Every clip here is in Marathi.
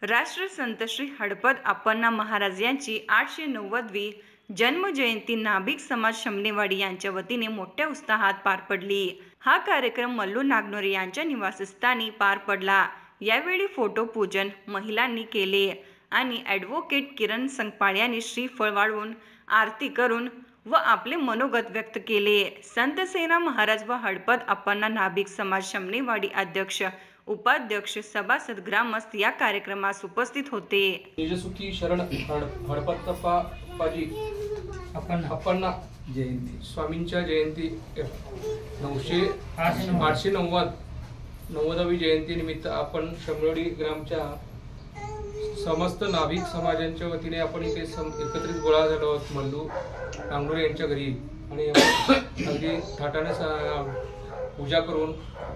राष्ट्रसंत श्री हडपद अप्पण्णा महाराज यांची 890वी जन्मजयंती नाभिक समाज शमनेवाडी यांच्या वतीने मोठ्या उत्साहात पार पडली। हा कार्यक्रम मल्लू नागनोरे यांच्या निवासस्थानी पार पडला। यावेळी फोटो पूजन महिलांनी केले आणि ॲडव्होकेट किरण संगपाळ यांनी श्रीफळ वाढवून आरती करून व आपले मनोगत व्यक्त केले। संत सेना महाराज व हडपद अप्पण्णा नाभिक समाज शमनेवाडी अध्यक्ष उपाध्यक्ष सभासद ग्रामस्थ या कार्यक्रमास उपस्थित होते। तेजसुखी शरण हडपदप्पाजी अप्पण्णा जयंती स्वामींच्या जयंती 890वी जयंती निमित्त आपण शमनेवाडी ग्रामच्या समस्त नाभिक समाजांच्या वतीने आपण इथे एकत्रित गोळा झालो आहोत मल्लू नागनोरे यांच्या घरी आणि अगदी थाटाने पूजा करून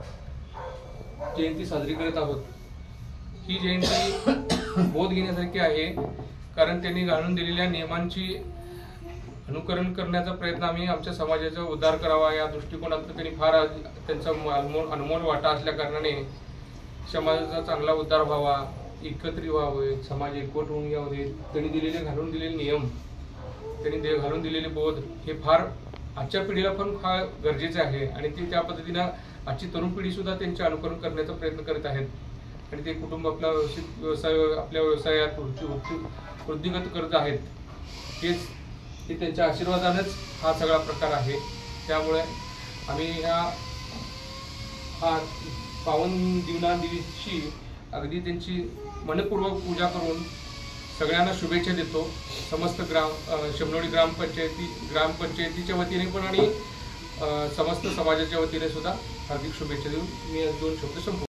जयंती साजरी करत आहोत। ही जयंती बोध घेण्यासारखी आहे, कारण त्यांनी घालून दिलेल्या नियमांची अनुकरण करण्याचा प्रयत्न आम्ही आमच्या समाजाचा उद्धार करावा या दृष्टिकोनातून त्यांनी फार त्यांचा अनमोल वाटा असल्या कारणाने समाजाचा चांगला उद्धार व्हावा, एकत्रित व्हावे, समाज एकवट होऊन यावे, त्यांनी घालून दिलेले नियम, त्यांनी घालून दिलेले बोध हे फार आजच्या पिढीला पण फार गरजेचे आहे आणि ते त्या पद्धतीनं आजची तरुण पिढी सुद्धा त्यांचे अनुकरण करण्याचा प्रयत्न करीत आहेत आणि ते कुटुंब आपला आपल्या व्यवसायात वृद्धिगत करत आहेत। हेच ते त्यांच्या आशीर्वादानेच हा सगळा प्रकार आहे। त्यामुळे आम्ही हा पावन दिवशी अगदी त्यांची मनपूर्वक पूजा करून सगळ्यांना शुभेच्छा देतो। समस्त शमनेवाडी ग्रामपंचायतीच्या वतीने पण आणि समस्त समाजाच्या वतीने सुद्धा हार्दिक शुभेच्छा देऊन मी 2 शब्द संपवतो।